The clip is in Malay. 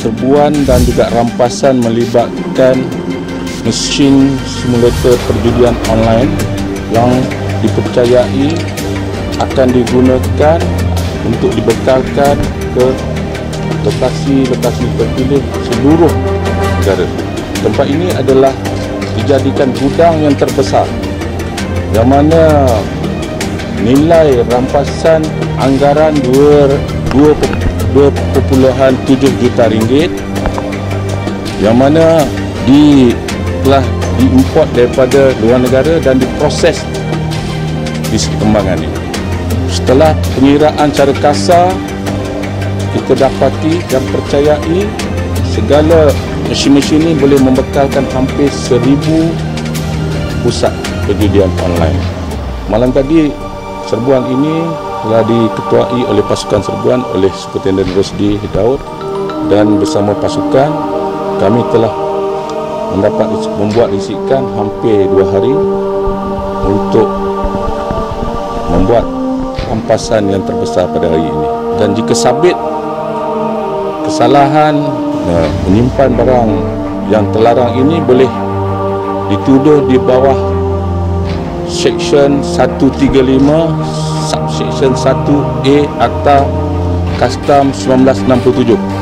serbuan dan juga rampasan melibatkan mesin simulator perjudian online yang dipercayai akan digunakan untuk dibekalkan ke lokasi-lokasi terpilih seluruh negara. Tempat ini adalah dijadikan gudang yang terbesar yang mana nilai rampasan anggaran 2.7 juta ringgit yang mana telah diimport daripada luar negara dan diproses di perkembangan ini. Setelah pengiraan cara kasar, kita dapati dan percayai segala mesin-mesin ini boleh membekalkan hampir 1000 pusat perjudian online. Malam tadi serbuan ini telah diketuai oleh pasukan serbuan oleh Superintendent Rosdi Daud, dan bersama pasukan kami telah membuat risikan hampir 2 hari untuk membuat rampasan yang terbesar pada hari ini. Dan jika sabit kesalahan menyimpan barang yang terlarang ini, boleh dituduh di bawah Seksyen 135 Subseksyen 1A Akta Kastam 1967.